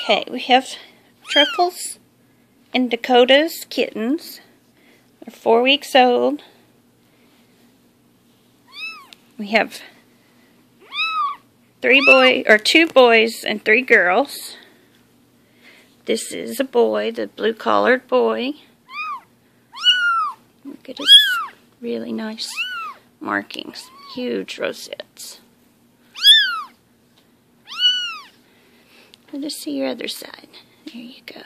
Okay, we have Truffles and Dakota's kittens. They're 4 weeks old. We have 2 boys and 3 girls. This is a boy, the blue-collared boy. Look at his really nice markings, huge rosettes. Let us see your other side. There you go.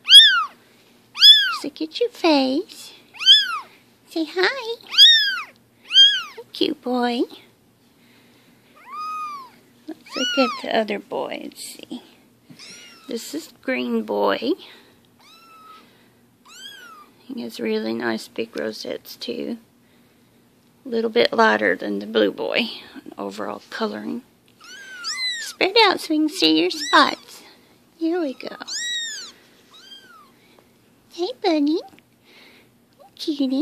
Look at your face. Say hi. Cute boy. Let's look at the other boy and see. This is green boy. He has really nice big rosettes too. A little bit lighter than the blue boy in overall coloring. Spread out so we can see your spots. Here we go. Hey, buddy. Cutie.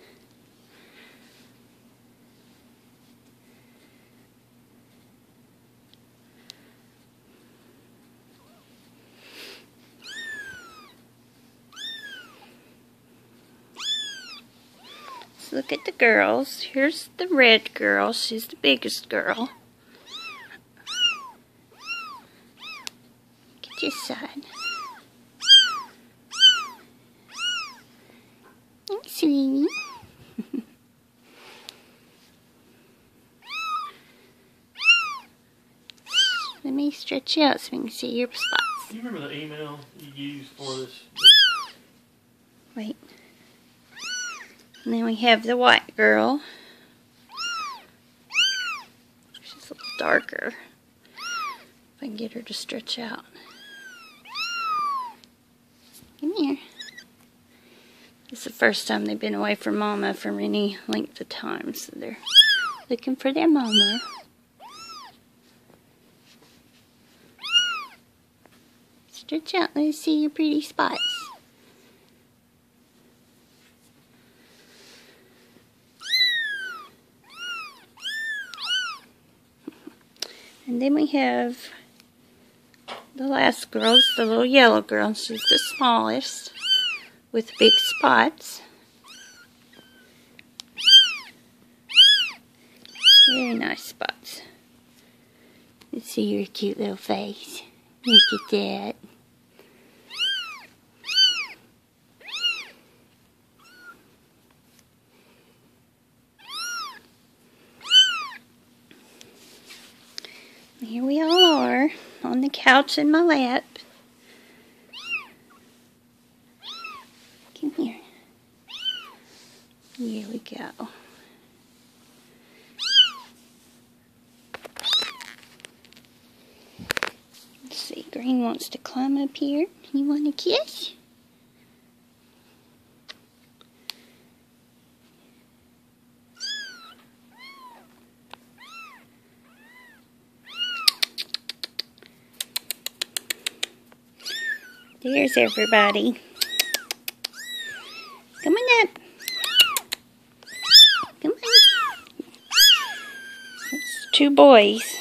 Let's look at the girls. Here's the red girl. She's the biggest girl. This side. Thanks, sweetie. Let me stretch you out so we can see your spots. Do you remember the email you used for this? Wait. And then we have the white girl. She's a little darker. If I can get her to stretch out. Come here. This is the first time they've been away from Mama for any length of time, so they're looking for their Mama. Stretch out, let me see your pretty spots. And then we have the last girl, the little yellow girl. She's the smallest with big spots. Very nice spots. Let's see your cute little face. Look at that. Here we all are on the couch in my lap. Come here. Here we go. Let's see, Green wants to climb up here. You want a kiss? There's everybody. Come on up. Come on. It's 2 boys.